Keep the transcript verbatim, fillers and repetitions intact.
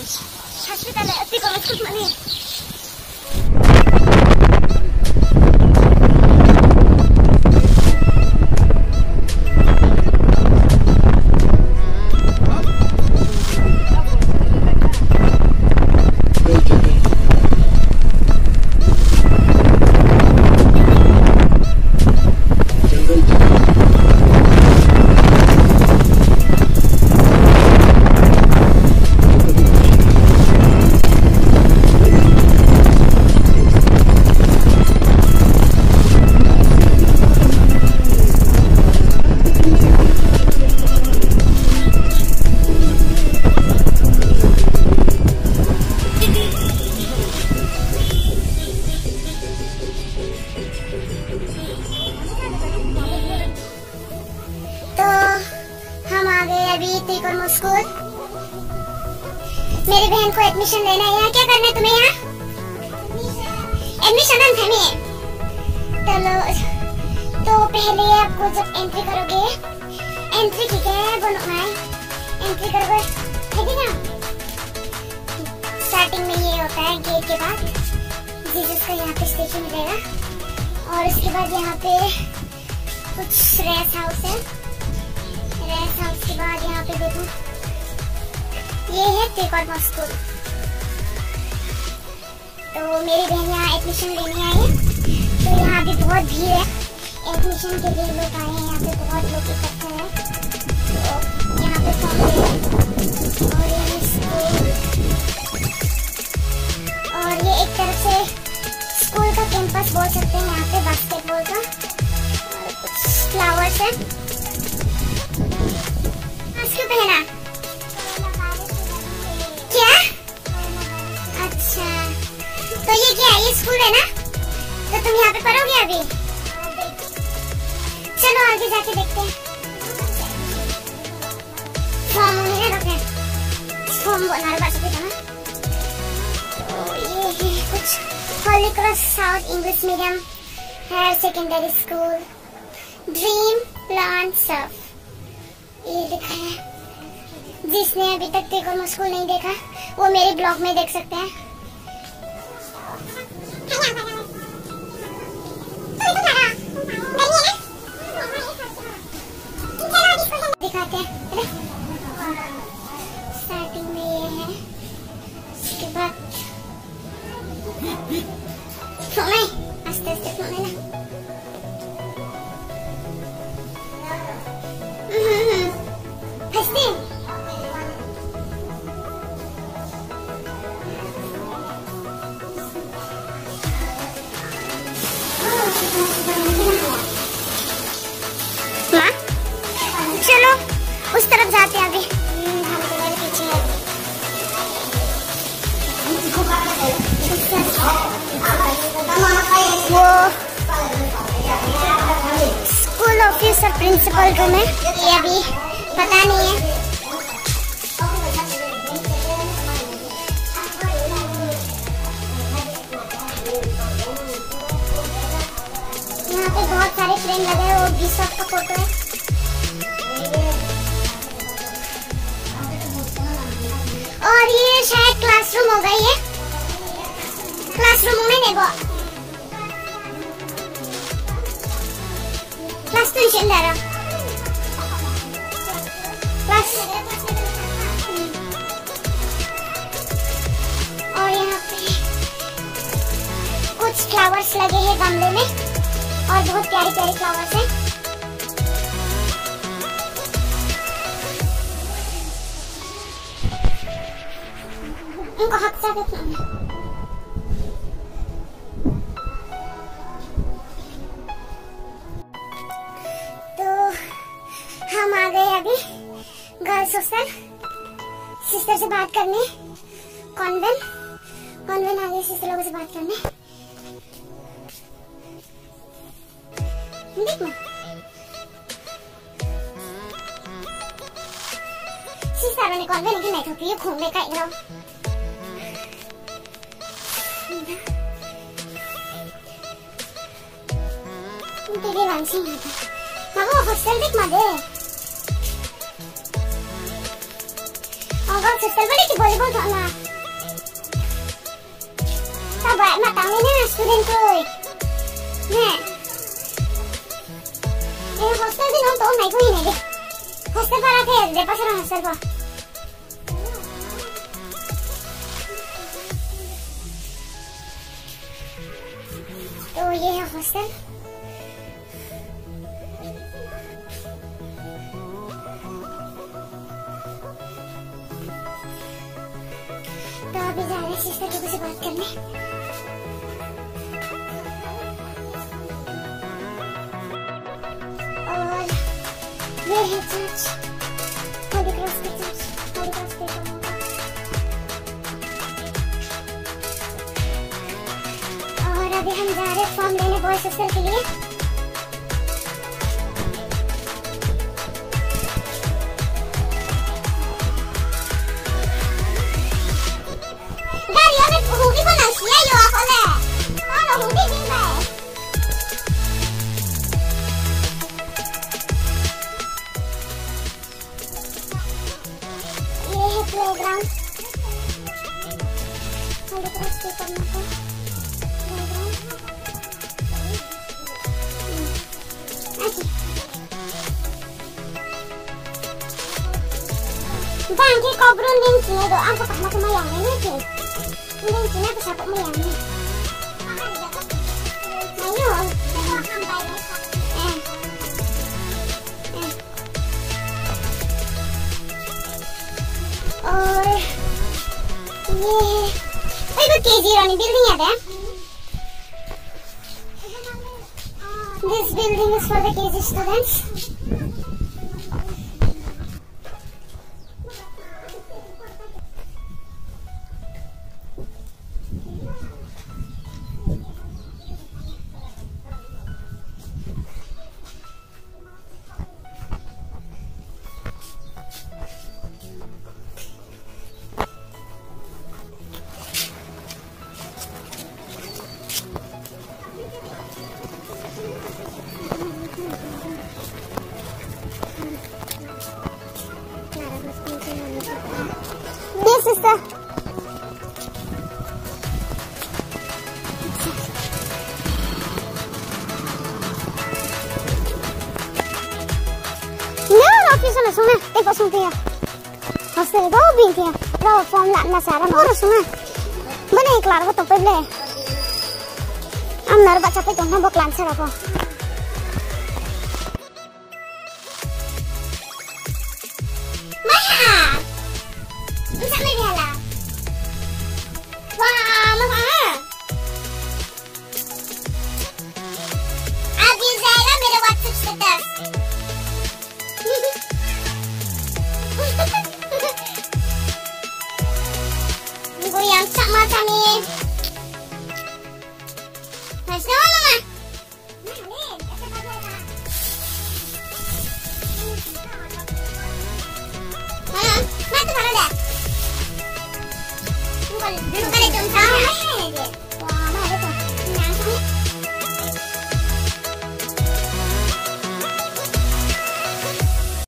Hospital है, अस्सी को कुछ मनी है। स्कूल मेरी बहन को एडमिशन लेना है। यहाँ क्या करना है तुम्हें? यहाँ एडमिशन है। चलो तो पहले आपको जब एंट्री करोगे, एंट्री की क्या है बोलो भाई, एंट्री करोगे ठीक है ना। स्टार्टिंग में ये होता है गेट के बाद जीसस का यहाँ पे स्टेशन मिलेगा और उसके बाद यहाँ पे कुछ रेस्ट हाउस है। रेस्ट हाउस के बाद यहाँ पे देखो ये है टेकआउट स्कूल। तो मेरी बहन यहाँ एडमिशन लेने आई है, तो यहाँ भी बहुत भीड़ है। एडमिशन के लिए लोग आए हैं, यहाँ पे बहुत लोग इकट्ठे हैं। तो यहाँ पे फॉर्म और ये स्कूल, और ये एक तरफ से स्कूल का कैंपस बोल सकते हैं। यहाँ पे बास्केटबॉल का और कुछ फ्लावर्स है। मास्क पहना क्या? अच्छा तो ये क्या है? ये स्कूल है ना, तो तुम यहाँ पे पढ़ोगे अभी? चलो आगे जाके देखते हैं। फॉर्म है ना, फॉर्म बना रहा था ना। तो ये है कुछ Holy Cross south English medium higher secondary school, dream plan surf, ये लिखा है। जिसने अभी तक टेकआउट स्कूल नहीं देखा वो मेरे ब्लॉग में देख सकते हैं। दिखाते हैं। स्टार्टिंग में ये है, उसके बाद सोने आस्ते आस्ते सोने ना। फंसते माँ, चलो उस तरफ जाते हैं अभी। पीछे वो स्कूल ऑफिसर प्रिंसिपल रूम है, ये अभी पता नहीं है। यहाँ पे बहुत सारे फ्रेम लगे हैं, वो भी सबका फोटो है। और ये शायद क्लासरूम होगा। ये क्लासरूम में देखो, क्लास तो नहीं रहा क्लास। और यहाँ पे कुछ फ्लावर्स लगे हैं गमले में और बहुत प्यारे प्यारे फ्लावर्स हैं। उनको हाथ से देखना। तो हम आ गए अभी गर्ल्स हॉस्टल, सिस्टर से बात करने। कॉन्वेंट कॉन्वेंट आ गए सिस्टर लोगों से बात करने। देख ना सिस्टर ने कॉन्वेंट की नहीं थोड़ी घूमने का एकदम तेरे वांसी नहीं था। वो हॉस्टल देख मजे। Agak hostel balik di volleyball tak lah. Sabar, mak tahu ni student koi. Nih. Eh hostel di nonton naik koi ni deh. Hostel para ke deh pasar hostel pa. तो ये है हॉस्टल। तो अभी जा रहे हैं सिस्टर लोगों से बात करने। और ये है चर्च, होली क्रॉस की चर्च, होली क्रॉस पे करूँगा। और अभी हम जा रहे हैं फॉर्म लेने बॉयज हॉस्टल के लिए। प्लेग्राउंड होली क्रॉस पे करने को Bangki kobrol din sini do ang kapak mata mayang ini sih. Din sini aku sapok mayang ini. Ayo. Eh. और ये ये केजी रानी बिल्डिंग है। This building is for the K G students. This is the no office na suna e pa sunti ya hostel go bin kia ra form la na sara no suna bane claro ko to peble am nar bacha pe to na bok lan sara ko yang cak mata nih. Masih mana mah? Hah? Mana tu mana dah? Bukan, bukan itu sama.